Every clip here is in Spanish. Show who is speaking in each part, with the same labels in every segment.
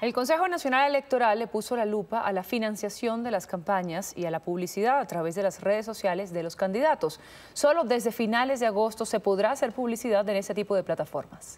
Speaker 1: El Consejo Nacional Electoral le puso la lupa a la financiación de las campañas y a la publicidad a través de las redes sociales de los candidatos. Solo desde finales de agosto se podrá hacer publicidad en este tipo de plataformas.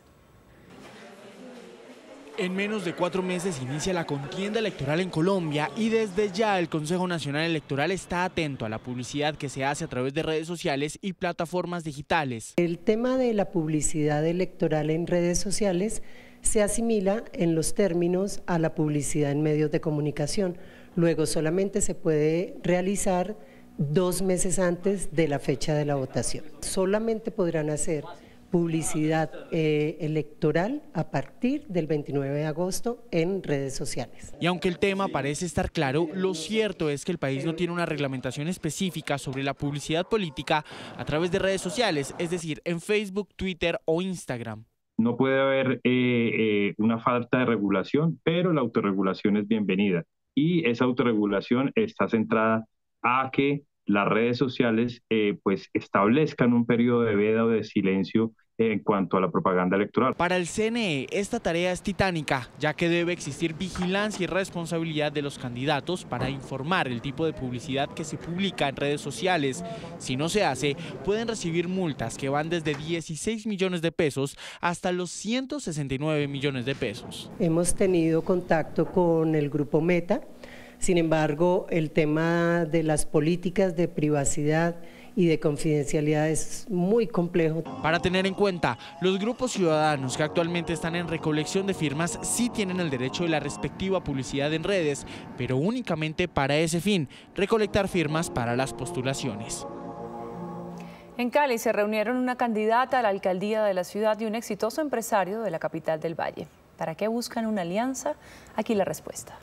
Speaker 2: En menos de 4 meses inicia la contienda electoral en Colombia y desde ya el Consejo Nacional Electoral está atento a la publicidad que se hace a través de redes sociales y plataformas digitales.
Speaker 3: El tema de la publicidad electoral en redes sociales se asimila en los términos a la publicidad en medios de comunicación. Luego solamente se puede realizar 2 meses antes de la fecha de la votación. Solamente podrán hacer publicidad electoral a partir del 29 de agosto en redes sociales.
Speaker 2: Y aunque el tema parece estar claro, lo cierto es que el país no tiene una reglamentación específica sobre la publicidad política a través de redes sociales, es decir, en Facebook, Twitter o Instagram.
Speaker 4: No puede haber una falta de regulación, pero la autorregulación es bienvenida. Y esa autorregulación está centrada a que las redes sociales pues establezcan un periodo de veda o de silencio en cuanto a la propaganda electoral.
Speaker 2: Para el CNE, esta tarea es titánica, ya que debe existir vigilancia y responsabilidad de los candidatos para informar el tipo de publicidad que se publica en redes sociales. Si no se hace, pueden recibir multas que van desde 16 millones de pesos hasta los 169 millones de pesos.
Speaker 3: Hemos tenido contacto con el grupo Meta. Sin embargo, el tema de las políticas de privacidad y de confidencialidad es muy complejo.
Speaker 2: Para tener en cuenta, los grupos ciudadanos que actualmente están en recolección de firmas sí tienen el derecho de la respectiva publicidad en redes, pero únicamente para ese fin, recolectar firmas para las postulaciones.
Speaker 1: En Cali se reunieron una candidata a la alcaldía de la ciudad y un exitoso empresario de la capital del Valle. ¿Para qué buscan una alianza? Aquí la respuesta.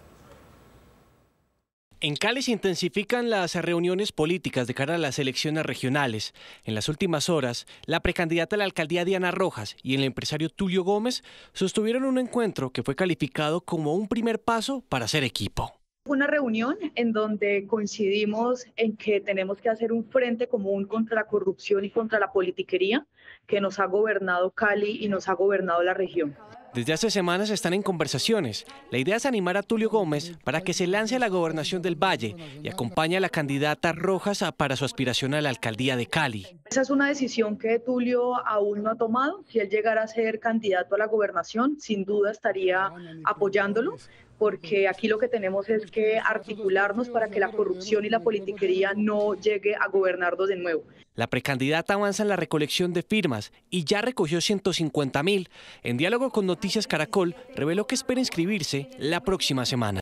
Speaker 5: En Cali se intensifican las reuniones políticas de cara a las elecciones regionales. En las últimas horas, la precandidata a la alcaldía Diana Rojas y el empresario Tulio Gómez sostuvieron un encuentro que fue calificado como un primer paso para hacer equipo.
Speaker 6: Una reunión en donde coincidimos en que tenemos que hacer un frente común contra la corrupción y contra la politiquería que nos ha gobernado Cali y nos ha gobernado la región.
Speaker 5: Desde hace semanas están en conversaciones. La idea es animar a Tulio Gómez para que se lance a la gobernación del Valle y acompañe a la candidata Rojas para su aspiración a la alcaldía de Cali.
Speaker 6: Esa es una decisión que Tulio aún no ha tomado. Si él llegara a ser candidato a la gobernación, sin duda estaría apoyándolo, porque aquí lo que tenemos es que articularnos para que la corrupción y la politiquería no llegue a gobernarnos de nuevo.
Speaker 5: La precandidata avanza en la recolección de firmas y ya recogió 150.000. En diálogo con Noticias Caracol, reveló que espera inscribirse la próxima semana.